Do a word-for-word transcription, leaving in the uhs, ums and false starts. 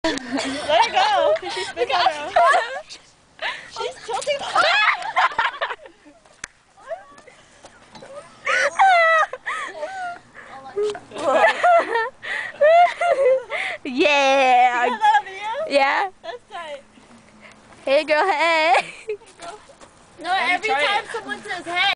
Let her go. She's spinning around. She's tilting. Yeah. You got that on video? Yeah. That's tight. Hey girl, hey. No, every time someone says hey.